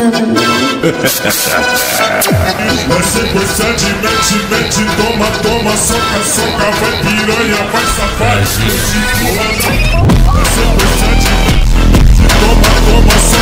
Vai sequência de mete, toma, toma, soca, soca, vai piranha, vai safar, vai sequência de mete, toma, toma, soca.